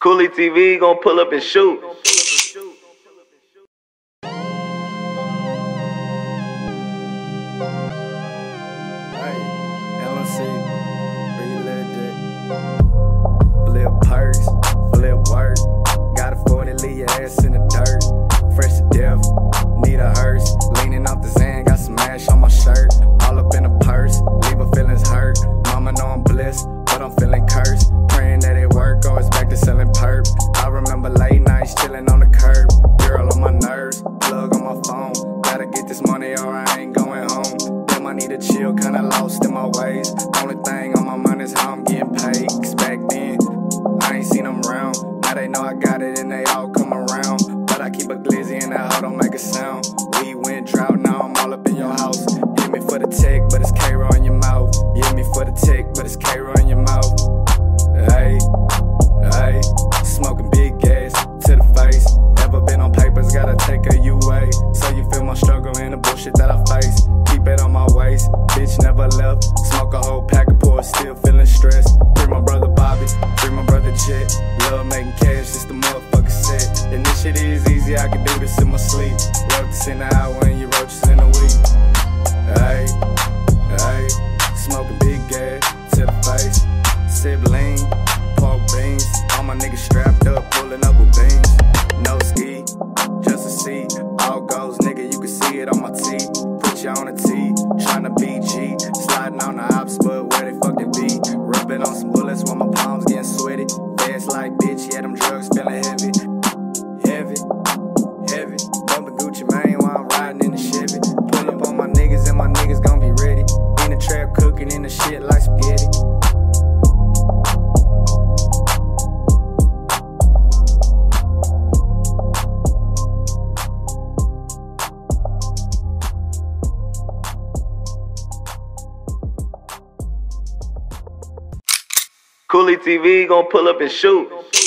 Coolie TV gon' pull up and shoot. Hey, LNC, free legit. Flip purse, flip work. Got a 40, leave your ass in the dirt. Fresh to death, need a hearse. Leaning off the Zan, got some ash on my shirt. All up in a purse, leave her feelings hurt. Mama know I'm blessed, but I'm feeling cursed. Praying that it work, or it's back to selling perp. I remember late nights chilling on the curb. Girl on my nerves, plug on my phone. Gotta get this money or I ain't going home. Damn, I need to chill, kinda lost in my ways. Only thing on my mind is how I'm getting paid. Cause back then, I ain't seen them around. Now they know I got it and they all come around. But I keep a glizzy and that hoe don't make a sound. We went drought, now I'm all up in your house. Hit me for the tick, but it's K-Roll in your mouth. You hit me for the tick, but it's K-Roll in your mouth. Hey, hey, smoking big gas to the face. Ever been on papers, gotta take a UA. So you feel my struggle and the bullshit that I face. Keep it on my waist, bitch never left. Smoke a whole pack of pour, still feeling stressed. Free my brother Bobby, free my brother Jet. Love making cash, just the motherfucker set. And this shit is easy, I can do this in my sleep. Wrote this in the hour and you wrote this in a week. Hey, hey, smoking big gas to the face. Sibling, pork beans. All my niggas strapped up, pulling up with beans. No ski, just a seat. All goes, nigga, you can see it on my teeth. Put you on a T, tryna be G. Sliding on the ops, but where they fuck they be. Rubbing on some bullets while my palms getting sweaty. Fast like bitch, yeah, them drugs feeling heavy. Heavy, heavy. Bumpin' Gucci Mane while I'm riding in the Chevy. Pull up on my niggas and my niggas gon' be ready. In the trap cooking in the shit like spaghetti. Coolie TV gon' pull up and shoot.